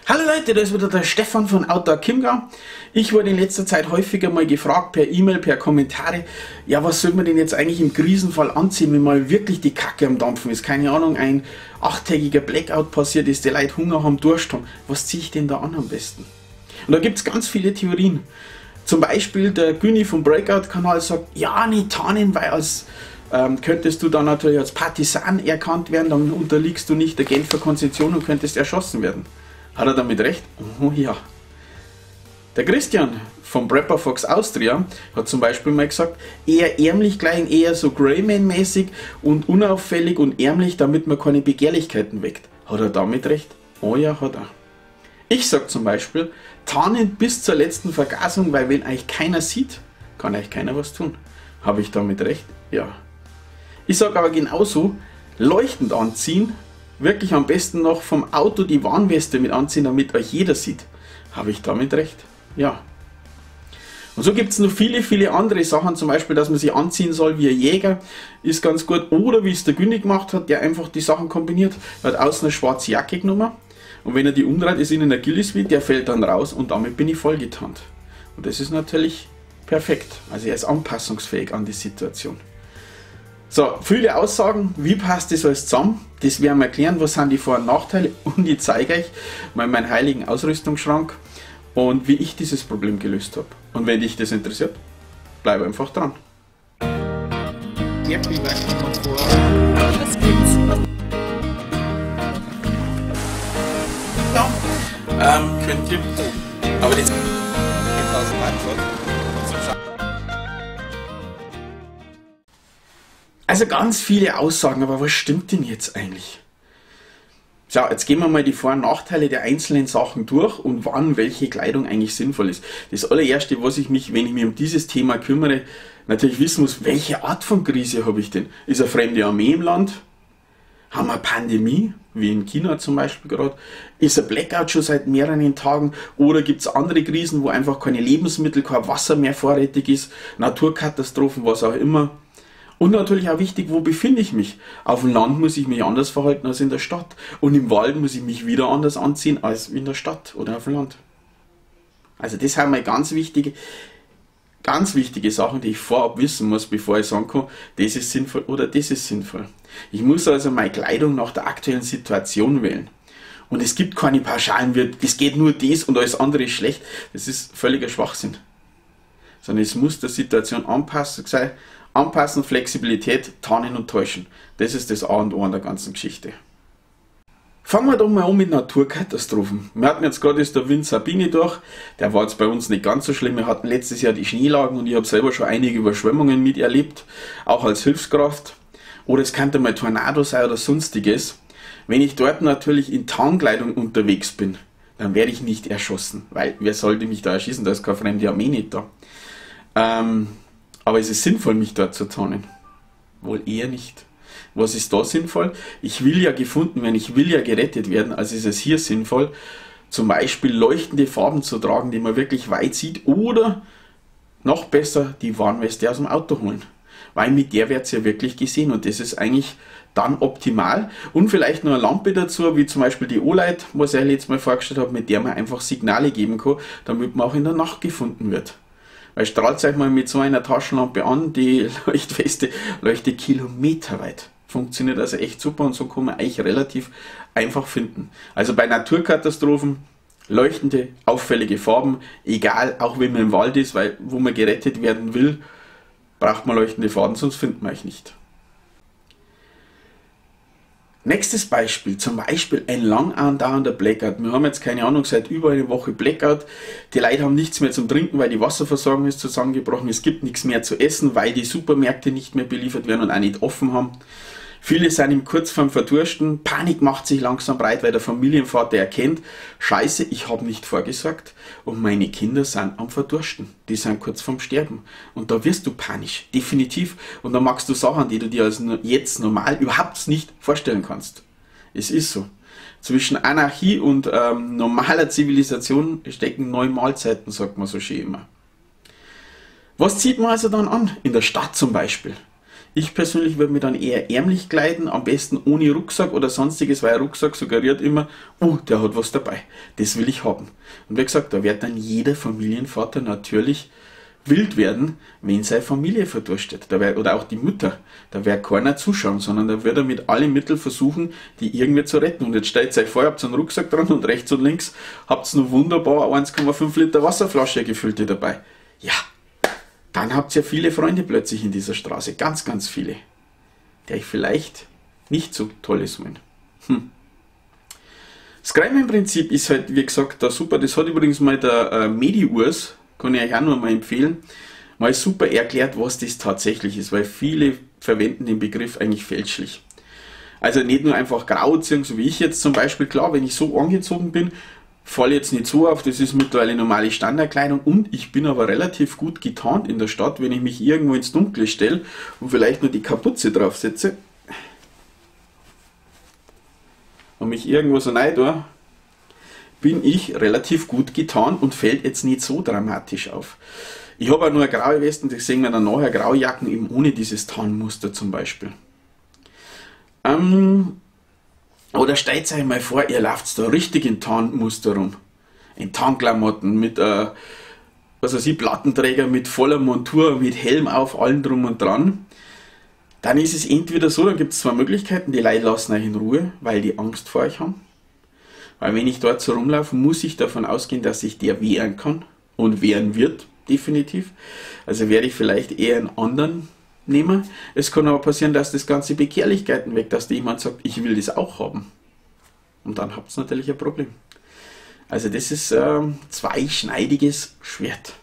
Hallo Leute, da ist wieder der Stefan von Outdoor Chiemgau. Ich wurde in letzter Zeit häufiger mal gefragt, per E-Mail, per Kommentare, ja, was soll man denn jetzt eigentlich im Krisenfall anziehen, wenn mal wirklich die Kacke am Dampfen ist? Keine Ahnung, ein 8-tägiger Blackout passiert ist, die Leute Hunger haben, Durst haben. Was ziehe ich denn da an am besten? Und da gibt es ganz viele Theorien. Zum Beispiel der Günni vom Breakout-Kanal sagt, ja, nicht tarnen, weil als könntest du dann natürlich als Partisan erkannt werden, dann unterliegst du nicht der Genfer Konvention und könntest erschossen werden. Hat er damit recht? Oh ja. Der Christian vom Prepper Fox Austria hat zum Beispiel mal gesagt, eher ärmlich klein, eher so Greyman-mäßig und unauffällig und ärmlich, damit man keine Begehrlichkeiten weckt. Hat er damit recht? Oh ja, hat er. Ich sag zum Beispiel, tarnen bis zur letzten Vergasung, weil wenn euch keiner sieht, kann euch keiner was tun. Habe ich damit recht? Ja. Ich sag aber genauso, leuchtend anziehen, wirklich am besten noch vom Auto die Warnweste mit anziehen, damit euch jeder sieht. Habe ich damit recht? Ja. Und so gibt es noch viele andere Sachen, zum Beispiel, dass man sich anziehen soll wie ein Jäger, ist ganz gut. Oder wie es der Günni gemacht hat, der einfach die Sachen kombiniert. Er hat außen eine schwarze Jacke genommen und wenn er die umdreht, ist innen ein Gillisweed, der fällt dann raus und damit bin ich vollgetannt. Und das ist natürlich perfekt. Also er ist anpassungsfähig an die Situation. So, viele Aussagen, wie passt das alles zusammen? Das werden wir erklären, was sind die Vor- und Nachteile und ich zeige euch mal meinen heiligen Ausrüstungsschrank und wie ich dieses Problem gelöst habe. Und wenn dich das interessiert, bleib einfach dran. Was gibt's? Ja, könnt ihr. Aber das Also ganz viele Aussagen, aber was stimmt denn jetzt eigentlich? So, jetzt gehen wir mal die Vor- und Nachteile der einzelnen Sachen durch und wann welche Kleidung eigentlich sinnvoll ist. Das allererste, was ich mich, wenn ich mich um dieses Thema kümmere, natürlich wissen muss, welche Art von Krise habe ich denn? Ist eine fremde Armee im Land? Haben wir eine Pandemie, wie in China zum Beispiel gerade? Ist ein Blackout schon seit mehreren Tagen? Oder gibt es andere Krisen, wo einfach keine Lebensmittel, kein Wasser mehr vorrätig ist? Naturkatastrophen, was auch immer. Und natürlich auch wichtig, wo befinde ich mich? Auf dem Land muss ich mich anders verhalten als in der Stadt. Und im Wald muss ich mich wieder anders anziehen als in der Stadt oder auf dem Land. Also das sind mal ganz wichtige Sachen, die ich vorab wissen muss, bevor ich sagen kann, das ist sinnvoll oder das ist sinnvoll. Ich muss also meine Kleidung nach der aktuellen Situation wählen. Und es gibt keine pauschalen, es geht nur das und alles andere ist schlecht. Das ist völliger Schwachsinn. Sondern es muss der Situation anpassen sein. Anpassen, Flexibilität, tarnen und täuschen. Das ist das A und O an der ganzen Geschichte. Fangen wir doch mal an mit Naturkatastrophen. Wir hatten jetzt gerade der Wind Sabine durch. Der war jetzt bei uns nicht ganz so schlimm. Wir hatten letztes Jahr die Schneelagen und ich habe selber schon einige Überschwemmungen miterlebt, auch als Hilfskraft. Oder es könnte mal Tornado sein oder sonstiges. Wenn ich dort natürlich in Tarnkleidung unterwegs bin, dann werde ich nicht erschossen, weil wer sollte mich da erschießen? Da ist keine fremde Armee nicht da. Aber ist es sinnvoll, mich dort zu tarnen? Wohl eher nicht. Was ist da sinnvoll? Ich will ja gefunden werden, ich will ja gerettet werden, also ist es hier sinnvoll, zum Beispiel leuchtende Farben zu tragen, die man wirklich weit sieht, oder noch besser die Warnweste aus dem Auto holen. Weil mit der wird es ja wirklich gesehen und das ist eigentlich dann optimal. Und vielleicht noch eine Lampe dazu, wie zum Beispiel die O-Light, was ich jetzt mal vorgestellt habe, mit der man einfach Signale geben kann, damit man auch in der Nacht gefunden wird. Weil strahlt euch mal mit so einer Taschenlampe an, die Leuchtweste leuchtet kilometerweit. Funktioniert also echt super und so kann man eigentlich relativ einfach finden. Also bei Naturkatastrophen leuchtende, auffällige Farben, egal, auch wenn man im Wald ist, weil wo man gerettet werden will, braucht man leuchtende Farben, sonst findet man euch nicht. Nächstes Beispiel, zum Beispiel ein lang andauernder Blackout. Wir haben jetzt, keine Ahnung, seit über eine Woche Blackout. Die Leute haben nichts mehr zum Trinken, weil die Wasserversorgung ist zusammengebrochen. Es gibt nichts mehr zu essen, weil die Supermärkte nicht mehr beliefert werden und auch nicht offen haben. Viele sind im kurz vorm Verdursten. Panik macht sich langsam breit, weil der Familienvater erkennt, Scheiße, ich habe nicht vorgesorgt und meine Kinder sind am Verdursten. Die sind kurz vorm Sterben. Und da wirst du panisch, definitiv. Und da machst du Sachen, die du dir als jetzt normal überhaupt nicht vorstellen kannst. Es ist so. Zwischen Anarchie und normaler Zivilisation stecken 9 Mahlzeiten, sagt man so schön immer. Was zieht man also dann an? In der Stadt zum Beispiel. Ich persönlich würde mir dann eher ärmlich kleiden, am besten ohne Rucksack oder sonstiges, weil ein Rucksack suggeriert immer, oh, der hat was dabei, das will ich haben. Und wie gesagt, da wird dann jeder Familienvater natürlich wild werden, wenn seine Familie verdurstet. Oder auch die Mutter. Da wird keiner zuschauen, sondern da wird er mit allen Mitteln versuchen, die irgendwie zu retten. Und jetzt stellt euch vor, ihr habt einen Rucksack dran und rechts und links habt ihr noch wunderbar 1,5 Liter Wasserflasche gefüllte dabei. Ja, dann habt ihr viele Freunde plötzlich in dieser Straße. Ganz, ganz viele. Die euch vielleicht nicht so tolles wollen. Das Greimen-Prinzip ist halt, wie gesagt, da super. Das hat übrigens mal der Medi-Urs, kann ich euch auch nur mal empfehlen, mal super erklärt, was das tatsächlich ist, weil viele verwenden den Begriff eigentlich fälschlich. Also nicht nur einfach grau ziehen, so wie ich jetzt zum Beispiel. Klar, wenn ich so angezogen bin, falle jetzt nicht so auf, das ist mittlerweile normale Standardkleidung und ich bin aber relativ gut getarnt in der Stadt, wenn ich mich irgendwo ins Dunkle stelle und vielleicht nur die Kapuze drauf setze und mich irgendwo so rein tue, bin ich relativ gut getarnt und fällt jetzt nicht so dramatisch auf. Ich habe auch nur eine graue Weste und ich sehe mir dann nachher graue Jacken eben ohne dieses Tarnmuster zum Beispiel. Oder stellt euch mal vor, ihr lauft da richtig in Tarnmuster rum. In Tarnklamotten, mit Plattenträger, mit voller Montur, mit Helm auf, allem drum und dran. Dann ist es entweder so, dann gibt es zwei Möglichkeiten, die Leute lassen euch in Ruhe, weil die Angst vor euch haben. Weil wenn ich dort so rumlaufe, muss ich davon ausgehen, dass sich der wehren kann und wehren wird, definitiv. Also werde ich vielleicht eher einen anderen nehmen. Es kann aber passieren, dass das ganze Begehrlichkeiten weg, dass jemand sagt, ich will das auch haben. Und dann habt ihr natürlich ein Problem. Also das ist zweischneidiges Schwert.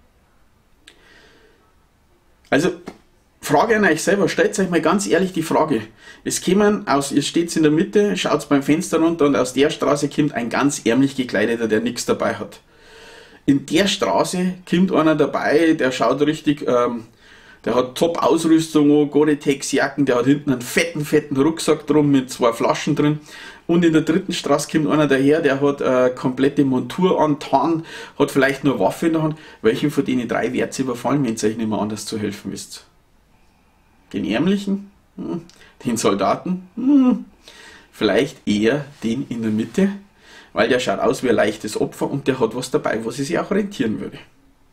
Also Frage an euch selber, stellt euch mal ganz ehrlich die Frage. Ihr steht in der Mitte, schaut beim Fenster runter und aus der Straße kommt ein ganz ärmlich gekleideter, der nichts dabei hat. In der Straße kommt einer dabei, der schaut richtig, der hat Top-Ausrüstung, Gore-Tex-Jacken, der hat hinten einen fetten Rucksack drum mit 2 Flaschen drin. Und in der dritten Straße kommt einer daher, der hat komplette Montur an, Tarn, hat vielleicht nur eine Waffe in der Hand. Welchen von denen 3 werdet ihr überfallen, wenn ihr euch nicht mehr anders zu helfen wisst? Den Ärmlichen? Den Soldaten? Vielleicht eher den in der Mitte, weil der schaut aus wie ein leichtes Opfer und der hat was dabei, was sich auch rentieren würde.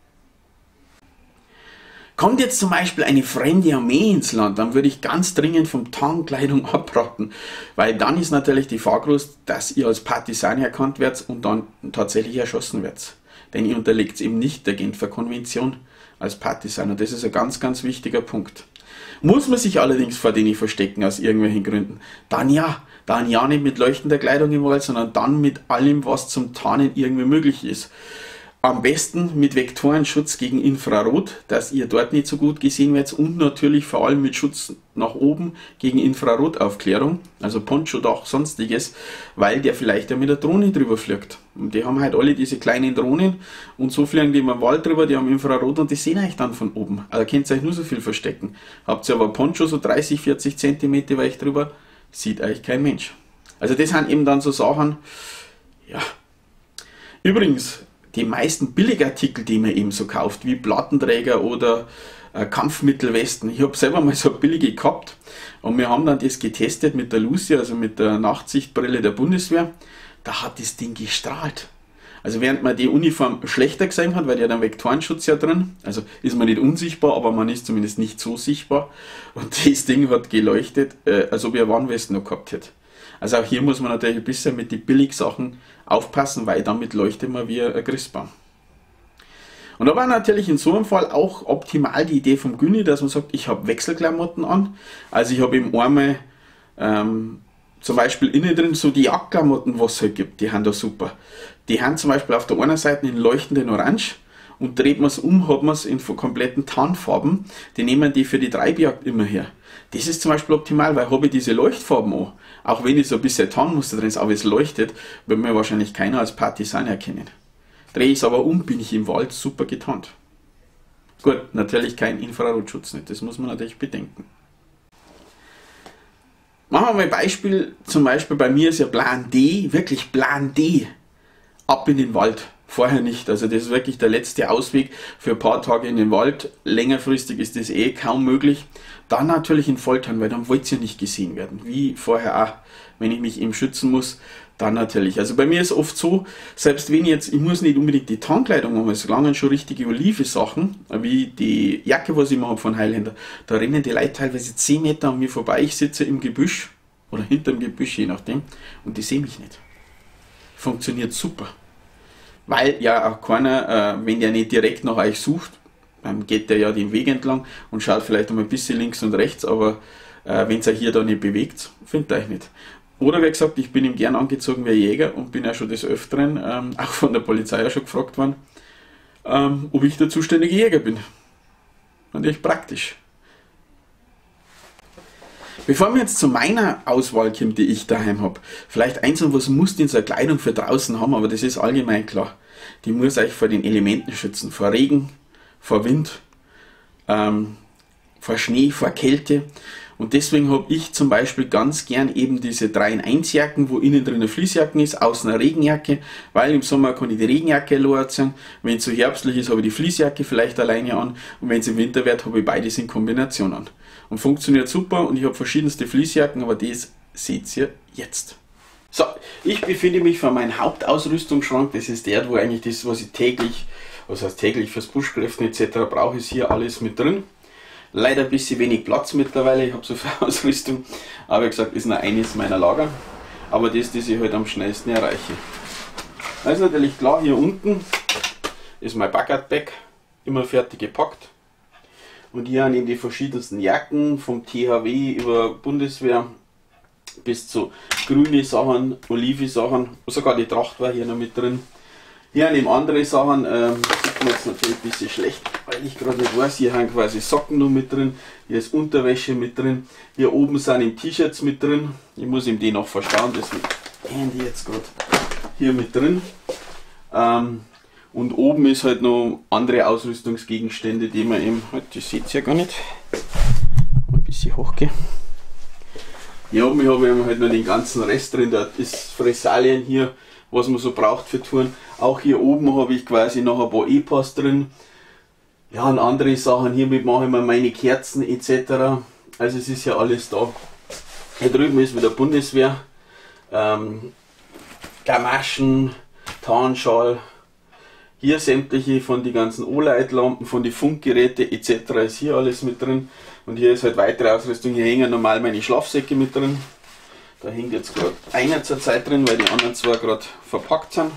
Kommt jetzt zum Beispiel eine fremde Armee ins Land, dann würde ich ganz dringend vom Tarnkleidung abraten, weil dann ist natürlich die Gefahr groß, dass ihr als Partisan erkannt werdet und dann tatsächlich erschossen werdet. Denn ihr unterlegt eben nicht der Genfer Konvention als Partisan und das ist ein ganz, ganz wichtiger Punkt. Muss man sich allerdings vor denen verstecken aus irgendwelchen Gründen, dann ja nicht mit leuchtender Kleidung im Wald, sondern dann mit allem, was zum Tarnen irgendwie möglich ist. Am besten mit Vektorenschutz gegen Infrarot, dass ihr dort nicht so gut gesehen werdet und natürlich vor allem mit Schutz nach oben gegen Infrarotaufklärung, also Ponchodach, sonstiges, weil der vielleicht ja mit der Drohne drüber fliegt. Und die haben halt alle diese kleinen Drohnen und so fliegen die im Wald drüber, die haben Infrarot und die sehen euch dann von oben. Also könnt ihr euch nur so viel verstecken. Habt ihr aber Poncho so 30, 40 cm weich drüber, sieht euch kein Mensch. Also das sind eben dann so Sachen, ja. Übrigens, die meisten Billigartikel, die man eben so kauft, wie Plattenträger oder Kampfmittelwesten. Ich habe selber mal so eine billige gehabt und wir haben dann das getestet mit der Lucy, also mit der Nachtsichtbrille der Bundeswehr. Da hat das Ding gestrahlt. Also während man die Uniform schlechter gesehen hat, weil die hat einen Vektorenschutz ja drin, also ist man nicht unsichtbar, aber man ist zumindest nicht so sichtbar. Und das Ding hat geleuchtet, als ob ich eine Warnweste noch gehabt hätte. Also auch hier muss man natürlich ein bisschen mit den Billigsachen aufpassen, weil damit leuchtet man wie ein Christbaum. Und da war natürlich in so einem Fall auch optimal die Idee vom Günni, dass man sagt, ich habe Wechselklamotten an. Also ich habe eben einmal zum Beispiel innen drin so die Jagdklamotten, was es halt gibt, die haben da super. Die haben zum Beispiel auf der einen Seite in leuchtenden Orange und dreht man es um, hat man es in kompletten Tarnfarben. Die nehmen die für die Treibjagd immer her. Das ist zum Beispiel optimal, weil habe ich diese Leuchtfarben an. Auch wenn ich so ein bisschen Tarnmuster drin ist, aber es leuchtet, wird mir wahrscheinlich keiner als Partisan erkennen. Drehe ich es aber um, bin ich im Wald super getarnt. Gut, natürlich kein Infrarotschutz nicht, das muss man natürlich bedenken. Machen wir mal ein Beispiel, zum Beispiel bei mir ist ja Plan D, wirklich Plan D, ab in den Wald. Vorher nicht. Also das ist wirklich der letzte Ausweg für ein paar Tage in den Wald. Längerfristig ist das eh kaum möglich. Dann natürlich in Volltarn, weil dann wollt ihr nicht gesehen werden. Wie vorher auch, wenn ich mich eben schützen muss, dann natürlich. Also bei mir ist oft so, selbst wenn ich muss nicht unbedingt die Tarnkleidung haben, es langen schon richtige Olive-Sachen, wie die Jacke, was ich immer habe von Highlander. Da rennen die Leute teilweise 10 Meter an mir vorbei. Ich sitze im Gebüsch oder hinterm Gebüsch, je nachdem, und die sehen mich nicht. Funktioniert super. Weil ja auch keiner, wenn der nicht direkt nach euch sucht, dann geht der ja den Weg entlang und schaut vielleicht einmal ein bisschen links und rechts, aber wenn es euch hier da nicht bewegt, findet ihr euch nicht. Oder wie gesagt, ich bin ihm gern angezogen wie ein Jäger und bin ja schon des Öfteren, auch von der Polizei ja schon gefragt worden, ob ich der zuständige Jäger bin. Natürlich praktisch. Bevor wir jetzt zu meiner Auswahl kommen, die ich daheim habe, vielleicht eins und was muss denn so eine Kleidung für draußen haben, aber das ist allgemein klar. Die muss euch vor den Elementen schützen, vor Regen, vor Wind, vor Schnee, vor Kälte. Und deswegen habe ich zum Beispiel ganz gern eben diese 3-in-1 Jacken, wo innen drin eine Fließjacken ist, außen eine Regenjacke, weil im Sommer kann ich die Regenjacke anziehen. Wenn es so herbstlich ist, habe ich die Fließjacke vielleicht alleine an und wenn es im Winter wird, habe ich beides in Kombination an. Und funktioniert super und ich habe verschiedenste Fließjacken, aber das seht ihr jetzt. So, ich befinde mich vor meinem Hauptausrüstungsschrank, das ist der, wo eigentlich das, was ich täglich, was heißt täglich fürs Buschkräften etc. brauche, ist hier alles mit drin. Leider ein bisschen wenig Platz mittlerweile, ich habe so viel Ausrüstung, aber wie gesagt, ist nur eines meiner Lager, aber das ich halt am schnellsten erreiche. Da ist natürlich klar, hier unten ist mein Bucket-Bag, immer fertig gepackt. Und hier haben die verschiedensten Jacken, vom THW über Bundeswehr bis zu grüne Sachen, olive Sachen, sogar die Tracht war hier noch mit drin. Hier haben andere Sachen, sieht man jetzt natürlich ein bisschen schlecht, weil ich gerade nicht weiß, hier haben quasi Socken noch mit drin, hier ist Unterwäsche mit drin, hier oben sind im T-Shirts mit drin, ich muss ihm die noch verstauen, deswegen hängen die jetzt gerade hier mit drin. Und oben ist halt noch andere Ausrüstungsgegenstände, die man eben, halt, das seht ihr ja gar nicht, ein bisschen hochgehen. Hier oben habe ich halt noch den ganzen Rest drin, da ist Fressalien hier, was man so braucht für Touren. Auch hier oben habe ich quasi noch ein paar E-Pass drin. Ja, und andere Sachen, hiermit mache ich mir meine Kerzen etc. Also es ist ja alles da. Hier drüben ist wieder Bundeswehr, Gamaschen, Tarnschal. Hier sämtliche von den ganzen O-Leitlampen, von den Funkgeräte etc. ist hier alles mit drin. Und hier ist halt weitere Ausrüstung. Hier hängen normal meine Schlafsäcke mit drin. Da hängt jetzt gerade einer zur Zeit drin, weil die anderen zwei gerade verpackt sind.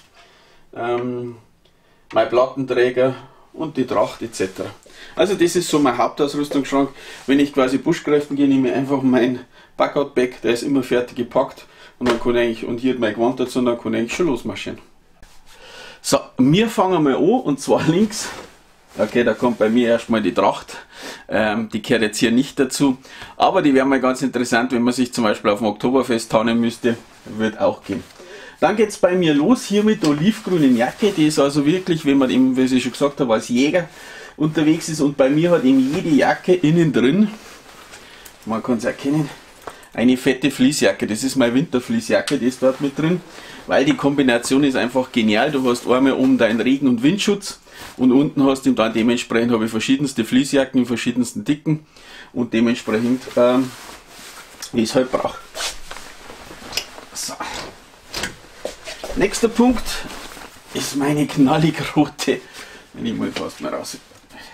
Mein Plattenträger und die Tracht etc. Also das ist so mein Hauptausrüstungsschrank. Wenn ich quasi Buschkräften gehe, nehme ich einfach mein Bucket-Bag, der ist immer fertig gepackt. Und dann kann ich, und hier mein Gewand dazu, und dann kann ich eigentlich schon losmarschieren. So, wir fangen mal an, und zwar links. Okay, da kommt bei mir erstmal die Tracht. Die gehört jetzt hier nicht dazu. Aber die wäre mal ganz interessant, wenn man sich zum Beispiel auf dem Oktoberfest tarnen müsste. Wird auch gehen. Dann geht es bei mir los hier mit der olivgrünen Jacke. Die ist also wirklich, wenn man eben, wie ich schon gesagt habe, als Jäger unterwegs ist. Und bei mir hat eben jede Jacke innen drin, man kann es erkennen, eine fette Fließjacke. Das ist meine Winterfließjacke, die ist dort mit drin. Weil die Kombination ist einfach genial. Du hast einmal oben deinen Regen- und Windschutz und unten hast du dann dementsprechend, habe ich verschiedenste Fließjacken in verschiedensten Dicken und dementsprechend wie ich es halt brauche. So. Nächster Punkt ist meine knallig rote, wenn ich mal fast mal raus.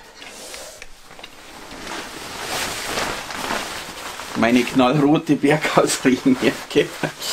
Meine knallrote Berghausregenjacke.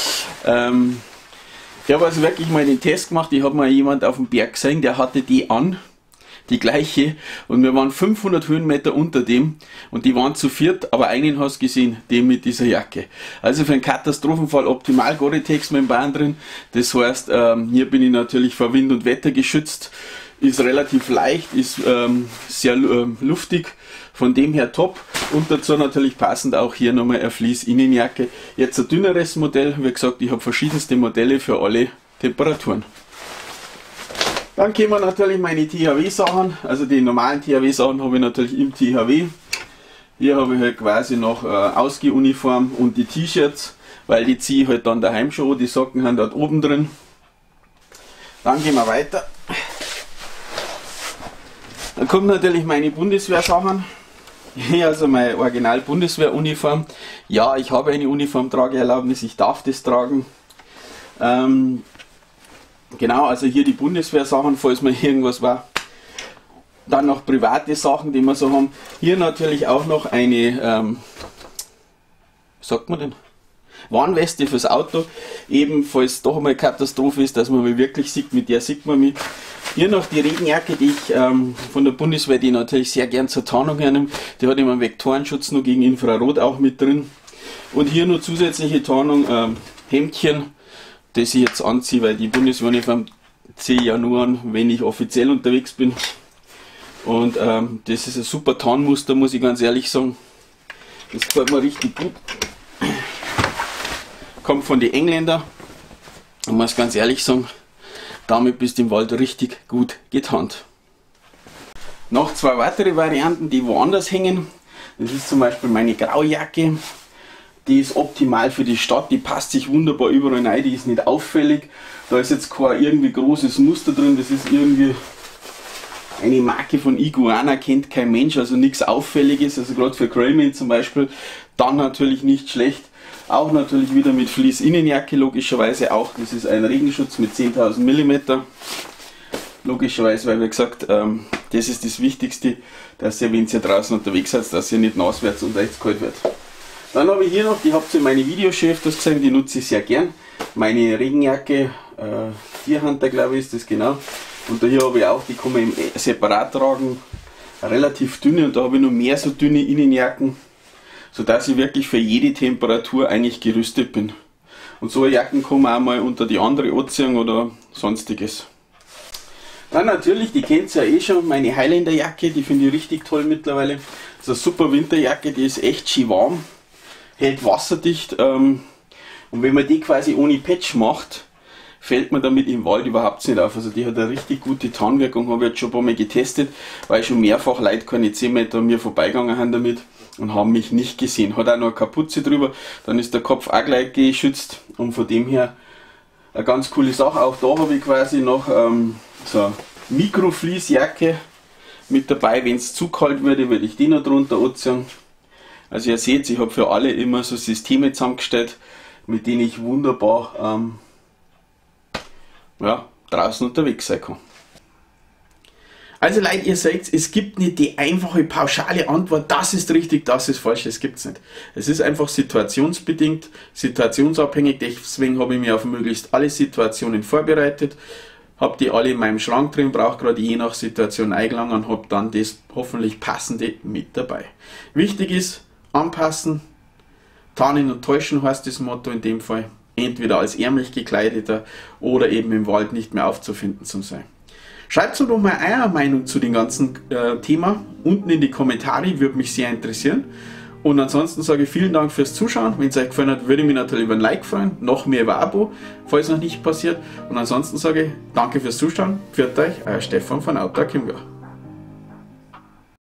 Ich habe also wirklich mal den Test gemacht. Ich habe mal jemand auf dem Berg gesehen, der hatte die an, die gleiche, und wir waren 500 Höhenmeter unter dem und die waren zu viert, aber einen hast du gesehen, den mit dieser Jacke. Also für einen Katastrophenfall optimal Gore-Tex-Membran drin. Das heißt, hier bin ich natürlich vor Wind und Wetter geschützt, ist relativ leicht, ist sehr luftig, von dem her top. Und dazu natürlich passend auch hier nochmal eine Fleece-Innenjacke. Jetzt ein dünneres Modell, wie gesagt, ich habe verschiedenste Modelle für alle Temperaturen. Dann kommen natürlich meine THW-Sachen, also die normalen THW-Sachen habe ich natürlich im THW. Hier habe ich halt quasi noch Ausgehuniform und die T-Shirts, weil die ziehe ich halt dann daheim schon an, die Socken haben dort oben drin. Dann gehen wir weiter. Dann kommt natürlich meine Bundeswehrsachen. Hier also meine Original Bundeswehruniform. Ja, ich habe eine Uniformtrageerlaubnis, ich darf das tragen. Genau, also hier die Bundeswehrsachen, falls mal irgendwas war. Dann noch private Sachen, die wir so haben. Hier natürlich auch noch eine, wie sagt man denn? Warnweste fürs Auto. Ebenfalls doch einmal Katastrophe ist, dass man mich wirklich sieht, mit der sieht man mich. Hier noch die Regenjacke, die ich von der Bundeswehr, die natürlich sehr gern zur Tarnung hernehme. Die hat immer einen Vektorenschutz noch gegen Infrarot auch mit drin. Und hier noch zusätzliche Tarnung, Hemdchen, das ich jetzt anziehe, weil die Bundeswehruniform ziehe ich ja nur an, wenn ich offiziell unterwegs bin. Und das ist ein super Tarnmuster, muss ich ganz ehrlich sagen. Das gefällt mir richtig gut. Kommt von den Engländern. Ich muss ganz ehrlich sagen, damit bist du im Wald richtig gut getarnt. Noch zwei weitere Varianten, die woanders hängen. Das ist zum Beispiel meine Graujacke. Die ist optimal für die Stadt, die passt sich wunderbar überall rein, die ist nicht auffällig. Da ist jetzt kein irgendwie großes Muster drin, das ist irgendwie eine Marke von Iguana, kennt kein Mensch, also nichts Auffälliges, also gerade für Crayman zum Beispiel, dann natürlich nicht schlecht. Auch natürlich wieder mit Fleece-Innenjacke, logischerweise auch, das ist ein Regenschutz mit 10.000 mm. Logischerweise, weil wie gesagt, das ist das Wichtigste, dass ihr, wenn ihr draußen unterwegs seid, dass ihr nicht nass werdet und euch kalt wird. Dann habe ich hier noch, die habt ihr in meine Videos schon öfters gesehen, die nutze ich sehr gern. Meine Regenjacke, Vierhanter glaube ich ist das genau. Und da hier habe ich auch, die kann man separat tragen, relativ dünne, und da habe ich noch mehr so dünne Innenjacken, sodass ich wirklich für jede Temperatur eigentlich gerüstet bin. Und so eine Jacken kann man auch mal unter die andere anziehen oder sonstiges. Dann natürlich, die kennt ihr ja eh schon, meine Highlander Jacke, die finde ich richtig toll mittlerweile. Das ist eine super Winterjacke, die ist echt schön warm, hält wasserdicht, und wenn man die quasi ohne Patch macht, fällt man damit im Wald überhaupt nicht auf. Also die hat eine richtig gute Tarnwirkung, habe ich jetzt schon ein paar Mal getestet, weil schon mehrfach Leute keine 10 Meter an mir vorbeigegangen haben damit und haben mich nicht gesehen. Hat auch noch eine Kapuze drüber, dann ist der Kopf auch gleich geschützt, und von dem her eine ganz coole Sache. Auch da habe ich quasi noch so eine Mikrofleece-Jacke mit dabei. Wenn es zu kalt würde, würde ich die noch drunter anziehen. Also ihr seht, ich habe für alle immer so Systeme zusammengestellt, mit denen ich wunderbar ja, draußen unterwegs sein kann. Also Leute, ihr seht, es gibt nicht die einfache, pauschale Antwort, das ist richtig, das ist falsch, das gibt es nicht. Es ist einfach situationsbedingt, situationsabhängig, deswegen habe ich mir auf möglichst alle Situationen vorbereitet, habe die alle in meinem Schrank drin, brauche gerade je nach Situation eingelangt und habe dann das hoffentlich passende mit dabei. Wichtig ist, anpassen, tarnen und täuschen heißt das Motto in dem Fall. Entweder als ärmlich gekleideter oder eben im Wald nicht mehr aufzufinden zu sein. Schreibt mir doch mal eure Meinung zu dem ganzen Thema unten in die Kommentare, würde mich sehr interessieren. Und ansonsten sage ich vielen Dank fürs Zuschauen. Wenn es euch gefallen hat, würde ich mich natürlich über ein Like freuen, noch mehr über ein Abo, falls noch nicht passiert. Und ansonsten sage ich danke fürs Zuschauen. Pfiat euch, euer Stefan von Outdoor Chiemgau.